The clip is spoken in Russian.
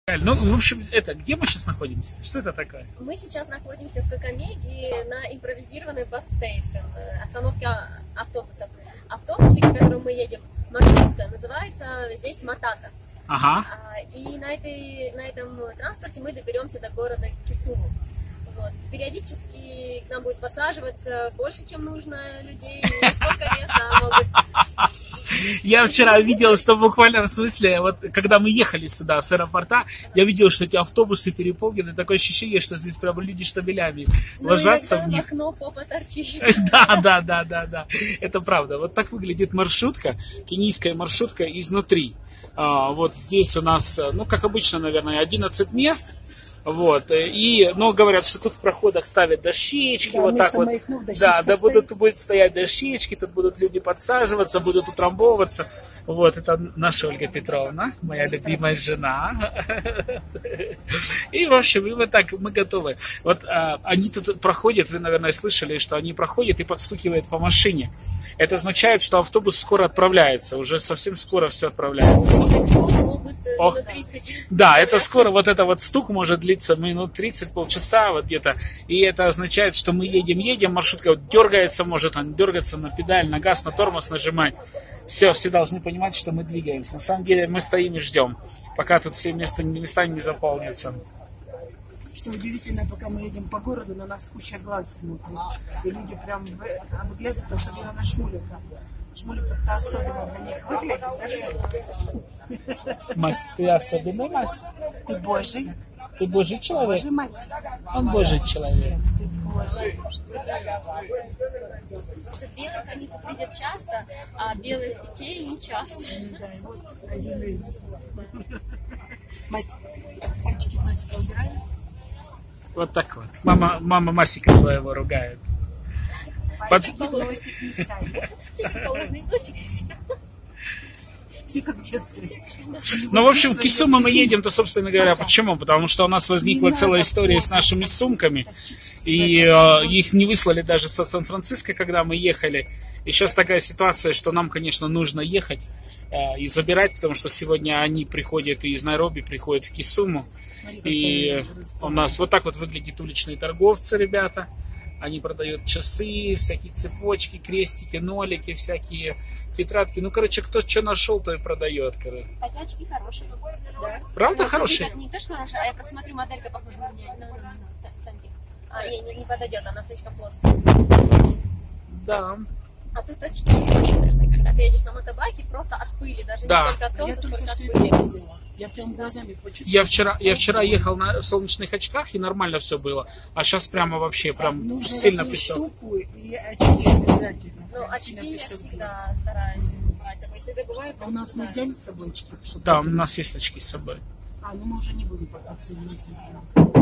Ну, в общем, где мы сейчас находимся? Что это такое? Мы сейчас находимся в Кокомеге на импровизированной бас-стейшн, остановке автобусов. Автобусик, в котором мы едем, маршрутка, называется здесь Матата. Ага. И на этом транспорте мы доберемся до города Кисуму. Вот. Периодически к нам будет подсаживаться больше, чем нужно людей, несколько мест могут. Я вчера видел, что в буквальном смысле, вот когда мы ехали сюда с аэропорта, я видел, что эти автобусы переполнены. Такое ощущение, что здесь прям люди штабелями ложатся в них. В окно попа торчит. Да. Это правда. Вот так выглядит маршрутка, кенийская маршрутка изнутри. Вот здесь у нас, ну, как обычно, наверное, 11 мест. Вот, но говорят, что тут в проходах ставят дощечки, да, вот так вот, будут стоять дощечки, тут будут люди подсаживаться, будут утрамбовываться. Вот, это наша Ольга Петровна, моя любимая жена. И, в общем, и вот так, мы готовы. Вот они тут проходят, вы, наверное, слышали, что они проходят и подстукивают по машине. Это означает, что автобус скоро отправляется, уже совсем скоро все отправляется. Минут 30. Да, это скоро, вот это вот стук может длиться минут 30, полчаса вот где-то. И это означает, что мы едем, маршрутка вот дергается, может он дергаться на педаль, на газ, на тормоз нажимать. Все должны понимать, что мы двигаемся. На самом деле мы стоим и ждем, пока тут все места не заполнятся. Что удивительно, пока мы едем по городу, на нас куча глаз смотрит. И люди прям выглядят, особенно на Шмулика. Шмулик как-то особенно на них выглядит, да? Мась, ты особенный, Мась? Ты Божий. Ты Божий человек? Божий мальчик. Он Божий человек. Ты Божий. Белых они тут видят часто, а белых детей не часто. Да, и вот один из... Мать, пальчики с носика убирай. Вот так вот. Мама Масика своего ругает. Пальчики носик не ставит. Все как в детстве. Ну, в общем, в Кисуму мы едем-то, собственно говоря, почему? Потому что у нас возникла целая история с нашими сумками, и их не выслали даже со Сан-Франциско, когда мы ехали. И сейчас такая ситуация, что нам, конечно, нужно ехать и забирать, потому что сегодня они приходят из Найроби, приходят в Кисуму. И у нас вот так вот выглядят уличные торговцы, ребята. Они продают часы, всякие цепочки, крестики, нолики, всякие тетрадки. Ну, короче, кто что нашел, то и продает. Хотя очки хорошие. Да? Правда хорошие? Не то, что хорошие, а я просмотрю моделька, похожа на меня. Не подойдет, она слишком плоская. Да. А тут очки очень интересные, когда ты едешь на мотобайке, просто от пыли, даже не столько от солнца, сколько от пыли. Я прям глазами почувствовала. Я вчера ехал на солнечных очках, и нормально все было. А сейчас прямо вообще прям сильно писал. Штуку и очки обязательно. Ну, очки я всегда стараюсь брать. А если забываю, у нас мы взяли с собой очки? Да, у нас есть очки с собой. Ну мы уже не будем пока все вместе.